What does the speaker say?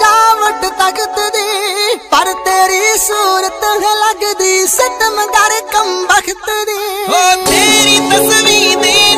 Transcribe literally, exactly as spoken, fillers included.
सजावट तख्त दी, पर तेरी सूरत है लगदी सितमगर कम बख्त दी। ओ तेरी तस्वीर